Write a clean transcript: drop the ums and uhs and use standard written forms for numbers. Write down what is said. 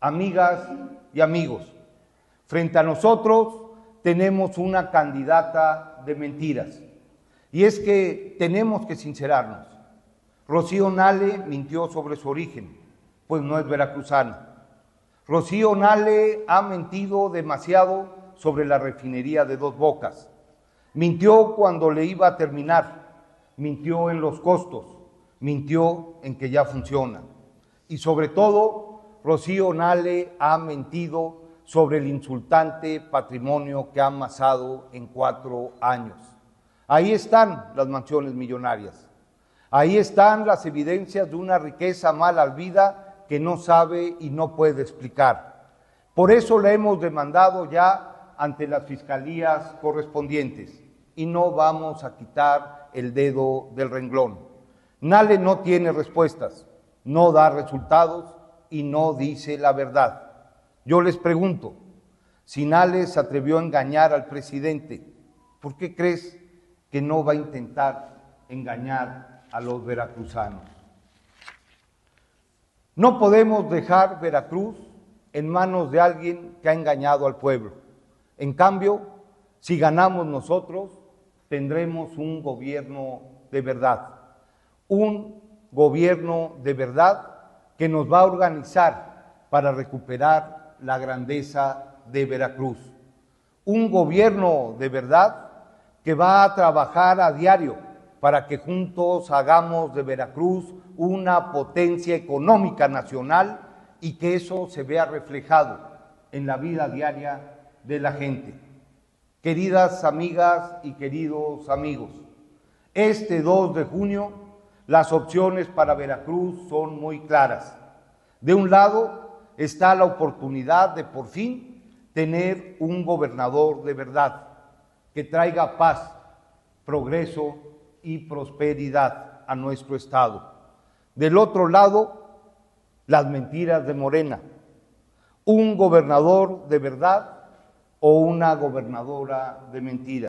amigas y amigos, frente a nosotros tenemos una candidata de mentiras. Y es que tenemos que sincerarnos. Rocío Nale mintió sobre su origen, pues no es veracruzana. Rocío Nale ha mentido demasiado sobre la refinería de Dos Bocas. Mintió cuando le iba a terminar, mintió en los costos, mintió en que ya funciona. Y sobre todo, Rocío Nale ha mentido sobre el insultante patrimonio que ha amasado en 4 años. Ahí están las mansiones millonarias. Ahí están las evidencias de una riqueza mal olvidada que no sabe y no puede explicar. Por eso la hemos demandado ya ante las fiscalías correspondientes y no vamos a quitar el dedo del renglón. Nale no tiene respuestas, no da resultados y no dice la verdad. Yo les pregunto, si Nale se atrevió a engañar al presidente, ¿por qué crees que no va a intentar engañar a los veracruzanos? No podemos dejar Veracruz en manos de alguien que ha engañado al pueblo. En cambio, si ganamos nosotros, tendremos un gobierno de verdad. Un gobierno de verdad que nos va a organizar para recuperar la grandeza de Veracruz. Un gobierno de verdad que va a trabajar a diario para que juntos hagamos de Veracruz una potencia económica nacional y que eso se vea reflejado en la vida diaria de la gente. Queridas amigas y queridos amigos, este 2 de junio las opciones para Veracruz son muy claras. De un lado está la oportunidad de por fin tener un gobernador de verdad que traiga paz, progreso y prosperidad a nuestro estado. Del otro lado, las mentiras de Morena, un gobernador de verdad o una gobernadora de mentiras.